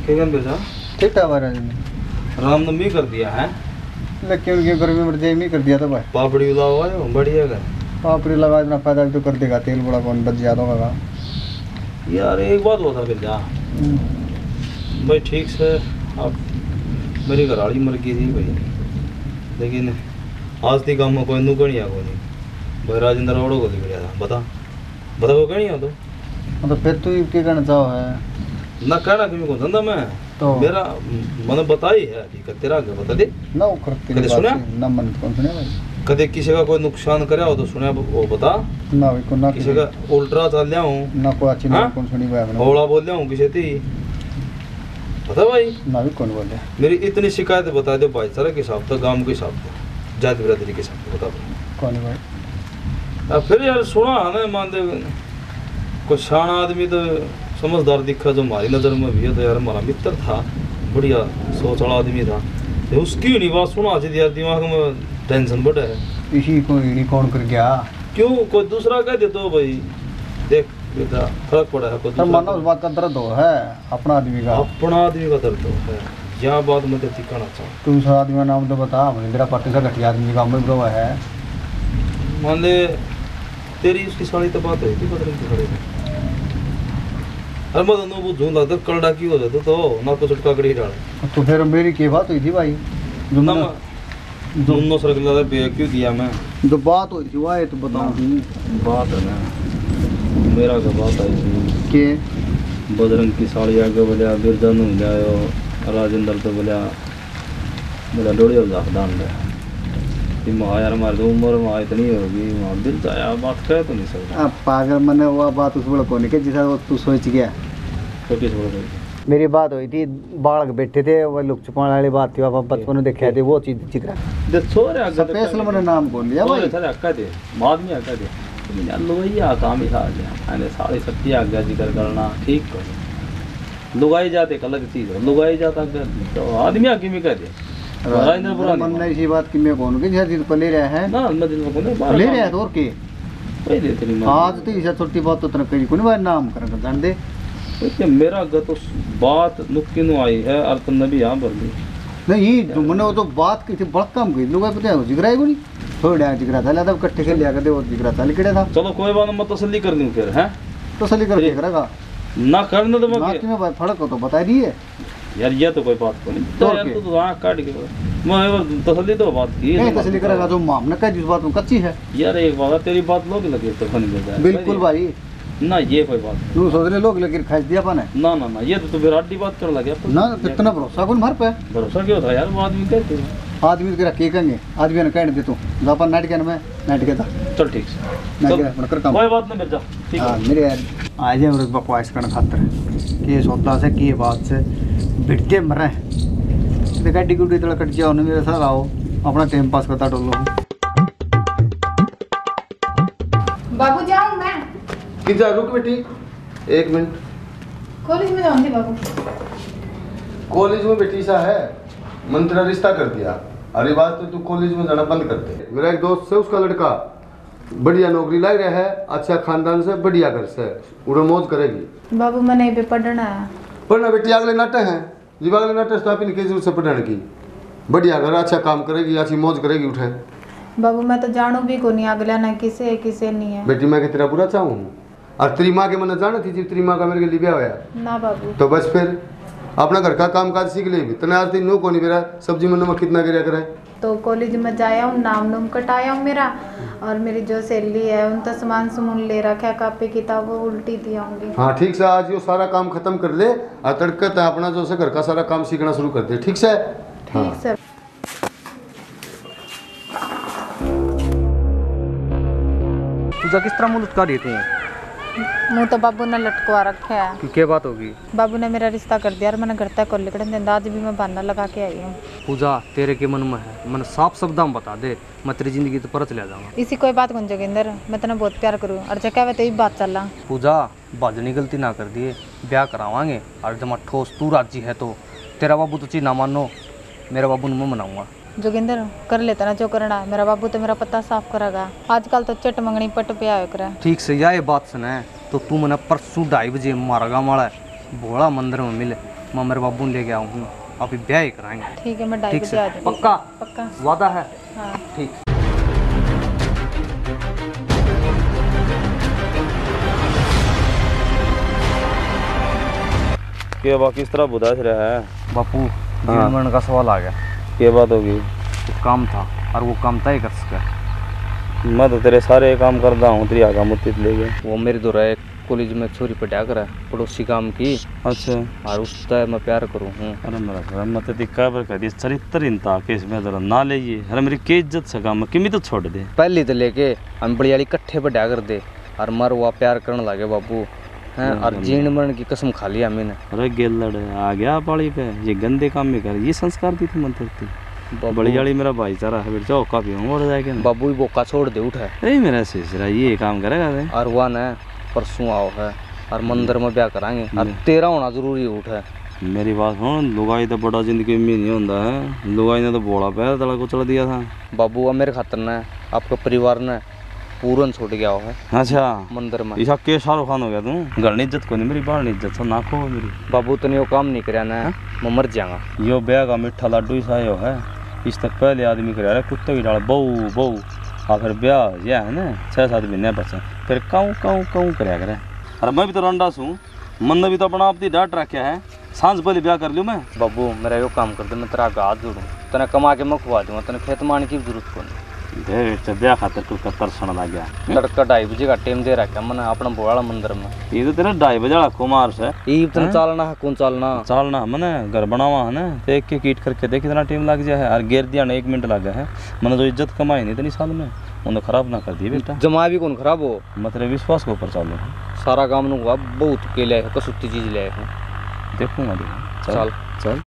क्या बेटा ठीक था महाराज रामनवमी कर दिया है, लेकिन उनकी गर्मी में रजाई नहीं कर दिया था भाई। पापड़ी उलाओ बढ़िया कर। पापड़ी लगा इतना फायदा तो कर देगा, तेल बड़ा कौन बच ज्यादा होगा यार एक बात बता बिरजा भाई, ठीक से अब मेरी घरवाली मर गई थी भाई, लेकिन आज थी काम में कोई नुकड़िया को नहीं भाई, राजेंद्र ओड़ो को दिख गया था। बता बता वो कहीं हो तो फिर तू क्या कहना चाहो है ना, कहना कि मेरे को धंधा में तो मेरा मैंने बताई है हकीकत, तेरा आगे बता दे ना वो करती कदे सुना ना मन कौन सुने भाई, कदे किसी का कोई नुकसान करे हो तो सुना वो बता, ना भाई को ना किसी का उल्टा चल लिया हूँ ना कोई अच्छी ना कौन सुनी भाई हमने ओला बोल लिया हूँ किसी थी, बता भाई ना भी कौन बोले मेरी इतनी शिकायत बता दो भाईचारा के हिसाब से, गांव के हिसाब से, जाति बिरादरी के हिसाब से बता दो कौन भाई। अब फिर यार सुना है ना, मान दे कोई शाना आदमी तो समझदार दिखा जो हमारी नज़र में भी है, तो यार हमारा मित्र था, बढ़िया सोच वाला आदमी था, तो उसकी नहीं बात सुना चाहिए यार, दिमाग में टेंशन बढ़ा है। इसी को इन्हीं कौन कर गया क्यों कोई दूसरा कह दे तो भाई, देख बेटा फर्क पड़ा है, कोई सर मानो उस बात का दर्द हो है अपना आदमी का, अपना आदमी का दर्द है, यह बात मैं देखती कहना चाहूँ। तू उस आदमी का नाम तो बता, मेरा पार्टी का घटिया आदमी का मैं ब्रो है। मान ले तेरी उसकी साड़ी तो बात हुई थी बदरंग की साड़ी में, अरे मैं दोनों वो झूम लगता कलडा की हो जाता तो ना को चटका कड़ी डाल, तो फिर मेरी क्या बात हुई थी भाई, ना दोनों सर गला बे क्यों दिया मैं, जो बात हुई थी वो है तो बताऊं बात है ना मेरा का बात आई थी के बजरंग की साड़ी आगे बोलिया बिरजा नु जायो, राजेंद्र तो बोलिया मेरा डोड़िया जाफदान दे कि माँ यार हमारे तो उम्र में इतनी होगी, वहाँ दिल जाया बात कह तो नहीं सकता। अब पागल मैंने वो बात उस बड़ा कौन के जिसा तू सोच गया, तो किस बोल रही मेरी बात हुई थी बालक बैठे थे वो लोग छुपाने वाली बात थी, आप बचपन में देखा थे वो चीज जिक्र दे छोरे आगे स्पेशल मैंने नाम कौन लिया भाई, सारे अक्का दे बाद में अक्का दे यार लोइया काम ही था मैंने सारी शक्ति आज्ञा जिक्र करना ठीक कर, लुगाई जाते एक अलग चीज है, लुगाई जाता तो आदमी आगे में कह दे राजेंद्र पुरानी मन में इसी बात की मैं कौन के जैसे तो ले रहा है ना मैं दिल में कौन ले रहा है तो और के वही दे तेरी आज तो इसे छोटी बात तो तरह करी कोई भाई नाम कर जान दे तो मेरा गत उस बात नुक्की नु आई है और तुमने भी यहाँ भर ली नहीं जो मैंने वो तो बात की थी बड़ा काम की लोग पता है जिगरा है कोई थोड़ा जिगरा था लादा इकट्ठे के लिया कर वो जिगरा था लिखड़ा था। चलो कोई बात मैं तसल्ली कर दूं फिर हैं तसल्ली करके करेगा ना करने तो मैं बात में बात फर्क हो तो बता दिए यार, ये तो कोई बात को नहीं तो यार तू तो आँख काट के मैं तसल्ली तो बात की नहीं तसल्ली करेगा जो मामला का जिस बात में कच्ची है यार, एक बात तेरी बात लोग लगे तो फनी मिलता है बिल्कुल भाई ना, ये कोई बात तू सोच रहे लोग लेकिन खास दिया पाने ना ना ना, ये तो फिर आडी बात कर लगे ना कितना भरोसा कौन भर पे भरोसा क्यों था यार, वो आदमी कहते आदमी तेरा के कहेंगे आदमी ने कहने दे तू जापान नाटक में नाटक था चल ठीक से कोई बात नहीं मिर्जा ठीक है मेरे यार आज है बकवास करने खातर के सोता से की बात से बिटते मरे तो गाड़ी गुड्डी तड़ा कट जाओ ना मेरे साथ आओ अपना टाइम पास करता डोलो बाबू जाऊं मैं कि जा रुक बेटी 1 मिनट कॉलेज में जाऊंगी बाबू। कॉलेज में बेटी सा है मन तेरा रिश्ता कर दिया, अरे बात तो तू कॉलेज में जाना बंद कर दे। मेरा एक दोस्त है उसका लड़का बढ़िया नौकरी लग रहा है, अच्छा खानदान से बढ़िया घर से उड़न मौज करेगी। बाबू मैंने ये पे पढ़ना है। पढ़ना बेटी अगले नाटक है जी, अगले नाटक तो आपकी जरूरत से पढ़ने की, बढ़िया घर अच्छा काम करेगी अच्छी मौज करेगी उठे। बाबू मैं तो जानू भी को नहीं अगला ना किसे किसे नहीं है। बेटी मैं तेरा बुरा चाहूँ और तेरी माँ के मन जाना थी जी, तेरी माँ का मेरे के लिए ब्याह होया ना बाबू तो बस फिर अपना घर का काम काज सीख ले भी तना आरती नो को नहीं मेरा सब्जी में नमक कितना गिरा करे तो कॉलेज में जाया हूँ नाम कटाया हूँ मेरा, और मेरी जो सहेली है उन तो सामान सुमून ले रखा है कापी किताब वो उल्टी दियाऊंगी। हाँ ठीक से आज ये सारा काम खत्म कर ले और तड़कत अपना जो से घर का सारा काम सीखना शुरू कर दे ठीक से। ठीक सर। तुझा किस तरह मुँह लटका देते हैं मुँह तो बाबू ने लटकवा रखा है कि क्या बात होगी। बाबू ने मेरा रिश्ता कर दिया और मैंने घर तक कर लिखा, आज भी मैं बहाना लगा के आई हूँ। पूजा तेरे के मन में है, मन साफ शब्दों में बता दे, मैं तेरी जिंदगी तो परत ले जाऊंगा। इसी कोई बात कौन जोगिंदर, मैं तेना बहुत प्यार करूँ और जगह वे तो बात चल रहा। पूजा बाजनी गलती ना कर दिए, ब्याह करावांगे और जब ठोस तू राजी है तो तेरा बाबू तो चीज ना मानो, मेरा बाबू मैं मनाऊंगा। जोगिंदर कर लेता ना जो करना, मेरा बाबू तो मेरा पता साफ करेगा। आजकल तो चट मंगनी पट पे आया करे। ठीक से या ये बात सुना तो तू मना परसों 2:30 बजे मारा गाँव वाला भोला मंदिर में मिले, मैं मेरे बाबू ने लेके आऊँ अभी ब्याह ही कराएंगे। ठीक है, मैं 2:30 ठीक बजे से आ जाऊंगी। पक्का पक्का। वादा है? हाँ। ठीक। के बा किस तरह बुदास रहा है? बापू हाँ। जीवन मरण का सवाल आ गया। क्या बात होगी? एक काम था और वो काम तय कर सका। मैं तो तेरे सारे काम करता हूँ, तेरी आगा मुत्ती ले गए। वो मेरे दो एक कॉलेज में छोरी पटा कर पड़ोसी काम की अच्छा। और उससे मैं प्यार करूँ हूँ। अरे मेरा घर मत दिक्का पर कह दी चरित्रहीनता के इसमें जरा ना ले ये। अरे मेरी के इज्जत से काम किमी तो छोड़ दे। पहली तो लेके हम बड़ी वाली कट्ठे पटा कर दे और मर हुआ प्यार करने लगे बापू हैं। और जीण मरण की कसम खा लिया मैंने। अरे गेलड़ आ गया पाली पे, ये गंदे काम में कर, ये संस्कार दी थी मंत्र थी। बड़ी वाली मेरा भाईचारा है, फिर चौका भी हूँ और जाएगा ना। बाबू ही बोका छोड़ दे उठा अरे मेरा सिसरा ये काम करेगा वे। और वह न परसों आओ है और मंदिर में ब्याह कराएंगे और तेरा होना जरूरी उठा। मेरी बात सुन, लुगाई तो बड़ा जिंदगी में नहीं होता है। लुगाई ने तो बोला पैर तड़ा को चढ़ दिया था। बाबू अब मेरे खातर ने आपके परिवार ने पूरन छोड़ गया है। अच्छा मंदिर में ऐसा के शाहरुख खान हो गया तू? घर इज्जत को नहीं, मेरी बाहर इज्जत से नाखो मेरी। बाबू तूने वो काम नहीं कराया ना, मैं मर जाऊंगा। यो ब्याह का मीठा लड्डू ही सायो है। इस तक पहले आदमी कर रहा कुत्ते की डाल बहू बहू और फिर ब्याह यह है ना 6-7 महीने बचा फिर काऊँ काऊँ काऊँ कराया करे। अरे मैं भी तो रंडा सूँ, मन ने भी तो अपना आप डांट रखा है। सांझ पहले ब्याह कर लूँ मैं। बाबू मेरा यो काम कर दे, मैं तेरा हाथ जोड़ूँ, तने कमा के मैं खुआ दूँगा, तने खेत मारने की जरूरत को नहीं। ब्याह खातर तू तरसण लग गया। तड़का 2:30 बजे का टाइम दे रखा मैंने अपना बोला मंदिर में। ये तो तेरा 2:30 बजे कुमार से तने चालना है कौन चालना मैंने घर बनावा है ना, तो एक एक ईट करके देख कितना टाइम लग जाए है। और गेर दिया ना 1 मिनट लग गया है। मैंने जो इज्जत कमाई नहीं इतनी साल में उन्हें खराब ना कर दी बेटा। जमा भी कौन खराब हो, मतलब विश्वास के ऊपर चालू सारा काम नु हुआ बहुत के लिए कसुत्ती चीज ले आए हैं। देखूंगा चल चल।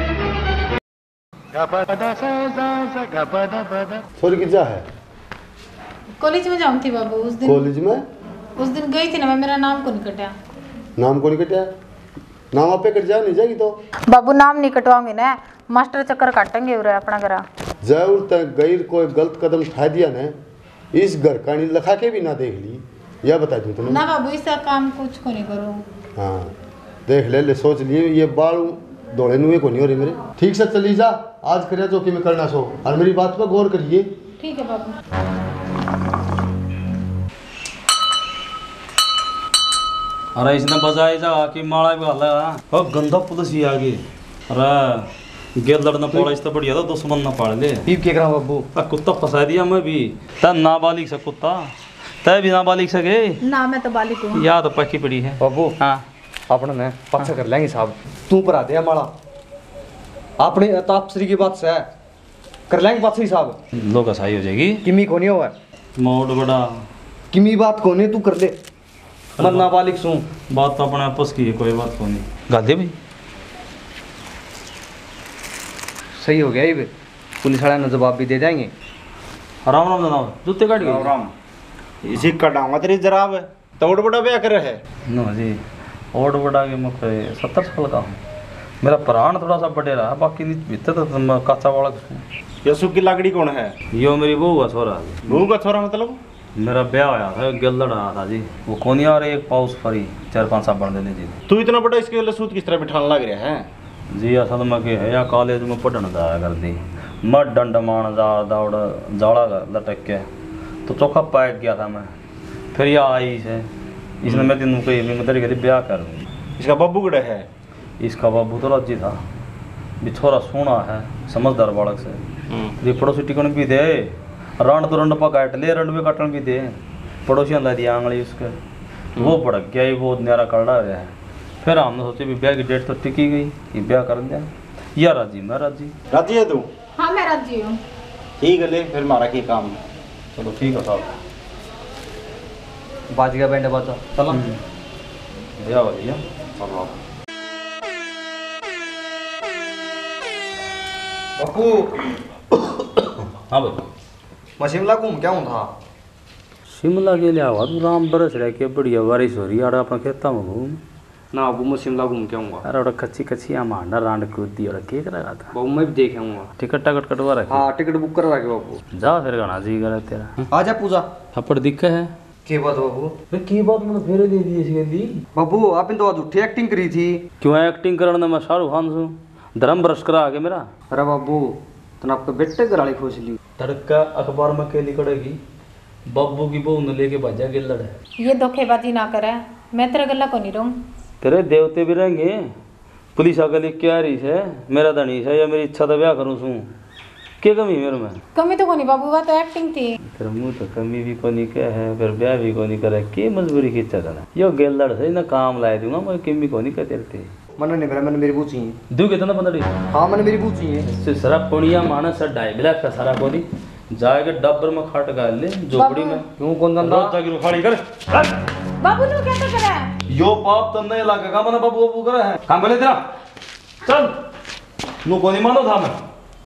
छोरी की जा है कॉलेज में जाऊँ थी बाबू उस दिन। कॉलेज में उस दिन गई थी ना मैं, मेरा नाम को नहीं कटा। नाम को नहीं कटिया? नाम आप पे कट जा नहीं जाएगी तो बाबू नाम नहीं कटवाऊंगी ना, मास्टर चक्कर काटेंगे उरे अपना घर। जरूर तक गैर कोई गलत कदम उठा दिया ने, इस घर कहानी लखा के भी ना देख ली, या बता दूं तुम्हें ना बाबू इसका काम कुछ को नहीं करो। हाँ देख ले सोच लिए ये बाल दौड़े नुए को नहीं हो रही मेरे। ठीक से चली जा, आज करे जो कि मैं करना सो, और मेरी बात पर गौर करिए। ठीक है बाबू। अरे इसने बजाई जा कि माला भी हल्ला ओ गंदा पुलिस ही आ गई। अरे गेल लड़ना पड़ा इस तो बढ़िया था, दुश्मन ना पाड़ ले। पीप के करा बाबू कुत्ता फंसा दिया मैं भी। तै नाबालिग से कुत्ता, तै भी नाबालिग से गए। ना मैं तो बालिक हूँ। याद पक्की पड़ी है बाबू। हाँ अपने ने पाछा कर लेंगे साहब, तू पर आ दे माला अपने तापश्री की बात से कर लेंगे पाछी साहब। लोग सही हो जाएगी। किमी को नहीं हुआ मोड बड़ा किमी बात को नहीं तू कर ले, मन नाबालिग सू बात तो अपने आपस की है, कोई बात को नहीं। गादे भाई सही हो गया ये, पुलिस वाले ने जवाब भी दे देंगे। राम राम जनाब, जूते काट गए। राम इसी कटाऊंगा तेरी जराब तोड़ बड़ा ब्याह कर है नो जी और बड़ा के मुख 70 साल का हूँ। मेरा प्राण थोड़ा सा बटेरा है, बाकी भीतर तो मैं काचा वाला हूँ। यसु की लागड़ी कौन है? यो मेरी बहू का छोरा है। बहू का छोरा मतलब? मेरा ब्याह आया था, गेलड़ आया था जी। वो कोनी और एक पाउस फरी 4-5 साबुन देने जी। तू इतना बड़ा इसके लसूत किस तरह बिठाने लग रहा है? जी असल में के है या कॉलेज में पढ़ने जाया कर दी, मत डंड मान जा दौड़ जाड़ा लटक के तो चौखा पैक गया था मैं। फिर यह आई से इसने मैं दिन कही मैं तरीके ब्याह कर। इसका बाबू गड़ा है? इसका बाबू तो राजी था, बिछोरा सोना है, समझदार बालक से। ये पड़ोसी टिकन भी दे, रंड तो रंड पा काट ले, रंड में काटन भी दे। पड़ोसियों ला दिया आंगली उसके, वो भड़क गया ही, वो न्यारा कड़ा गया है। फिर हमने सोचे भी ब्याह की डेट तो टिकी गई, ये ब्याह कर दिया। या राजी मैं राजी। राजी है तू? हाँ मैं राजी हूँ। ठीक है ले फिर मारा की काम। चलो ठीक है साहब। बाज गया बैंड बाजा चलो ब्याह वाली चलो। बापू हाँ भाई मैं शिमला घूम क्या हूँ था। शिमला के लिए आवा तू, राम बरस रह के बढ़िया बारिश हो रही है अपना खेता में घूम ना बाबू मैं शिमला घूम के आऊँगा। अरे कच्ची कच्ची मांडा रांड कूद दी और केक लगा था। बाबू मैं भी देख आऊँगा। टिकट टाकट कटवा रखे। हाँ टिकट बुक करवा के बाबू। जा फिर गाना जी करे तेरा। आ जा पूजा। थप्पड़ दिखे है की बात बाबू? अरे की बात मैंने फेरे दे दी इसके दी। बाबू आपने तो आज उठी एक्टिंग करी थी। क्यों एक्टिंग करना? मैं शाहरुख खान हूँ, धर्म भ्रष्ट करा आगे मेरा। अरे बाबू तो आपके बेटे घराली खोज ली। तड़का अखबार में के लिखड़ेगी, बब्बू की बहू ने लेके भाजा के लड़े। ये धोखेबाजी ना करे, मैं तेरा गला को नहीं रहूं। तेरे देवते भी रहेंगे, पुलिस आगे लिख के आ रही है मेरा धनी है या मेरी इच्छा तो ब्याह करूँ सू। क्या कमी मेरे में? कमी तो कोनी बाबू, वो तो एक्टिंग थी। तेरे मुँह तो कमी भी कोनी क्या है, फिर ब्याह भी कोनी करे, के मजबूरी की इच्छा था यो गेल लड़ से ना काम लाए दूंगा मैं, कमी कोनी कहते थे। मैंने नहीं करा, मैंने मेरी बू चाहिए। दू कितना पंद्रह? हाँ मैंने मेरी बू चाहिए। सारा पुणिया मानस है 2.5 लाख का सारा कोनी जाएगा डब्बर में खाट गाल ले झोपड़ी में। क्यों कौन धंधा? रोज जाके रुखाड़ी कर। बाबू तू क्या कर रहा है? यो पाप तन्ने इलाका का मना बाबू बाबू करे है काम बोले तेरा चल नु कोनी मानो था मैं।